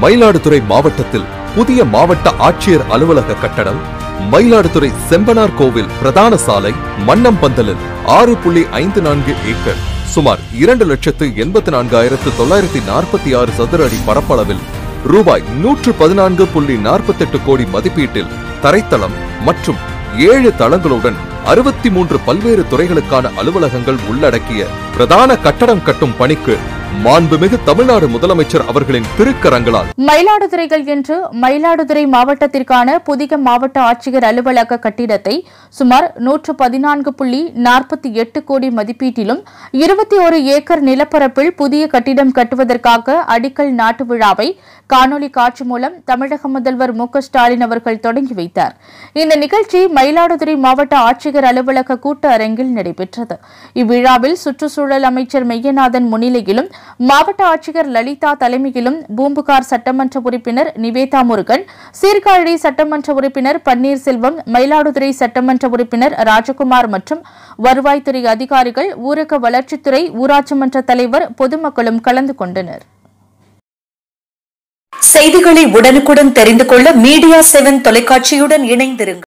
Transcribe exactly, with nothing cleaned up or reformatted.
மயிலாடுதுறை மாவட்டத்தில் புதிய மாவட்ட ஆட்சியர் அலுவலக கட்டடம், மயிலாடுதுறை செம்பனார் கோவில் பிரதான சாலை, மன்னம்பந்தலில் ஆறு புள்ளி ஐந்து நான்கு ஏக்கர் சுமார் இரண்டு லட்சத்து எண்பத்தி நான்காயிரத்து தொள்ளாயிரத்தி நாற்பத்தி ஆறு சதுர அடி பரப்பளவில் ரூபாய் நூற்று பதினான்கு புள்ளி நாற்பத்தி எட்டு கோடி மதிப்பீட்டில் தரைத்தளம் மற்றும் ஏழு தளங்களுடன் அறுபத்தி மூன்று பல்வேறு துறைகளுக்கான அலுவலகங்கள் உள்ளடக்கிய பிரதான கட்டடம் கட்டும் பணிக்கு மாண்புமிகு தமிழ்நாடு முதலமைச்சர் அவர்களின் திருக்கரங்களால் மயிலாடுதுறைகள் என்று மயிலாடுதுறை மாவட்டத்திற்கான புதிய மாவட்ட ஆட்சியர் அலுவலக கட்டிடத்தை சுமார் நூற்று பதினான்கு புள்ளி நாற்பத்தி எட்டு கோடி மதிப்பீட்டிலும் இருபத்தி ஒரு ஏக்கர் நிலப்பரப்பில் புதிய கட்டிடம் கட்டுவதற்காக அடிக்கல் நாட்டு விழாவை காணொலி காட்சி மூலம் தமிழக முதல்வர் மு க ஸ்டாலின் அவர்கள் தொடங்கி வைத்தார். இந்த நிகழ்ச்சி மயிலாடுதுறை மாவட்ட ஆட்சியர் அலுவலக கூட்ட அரங்கில் நடைபெற்றது. இவ்விழாவில் சுற்றுச்சூழல் அமைச்சர் மெய்யநாதன் முன்னிலையிலும் மாவட்ட ஆட்சியர் லலிதா தலைமையிலும் பூம்புகார் சட்டமன்ற உறுப்பினர் நிவேதா முருகன், சீர்காழி சட்டமன்ற உறுப்பினர் பன்னீர்செல்வம், மயிலாடுதுறை சட்டமன்ற உறுப்பினர் ராஜகுமார் மற்றும் வருவாய்த்துறை அதிகாரிகள், ஊரக வளர்ச்சித்துறை, ஊராட்சி மன்ற தலைவர், பொதுமக்களும் கலந்து கொண்டனர். செய்திகளை உடனுக்குடன் தெரிந்து கொள்ள மீடியா செவன் தொலைக்காட்சியுடன் இணைந்திருங்கள்.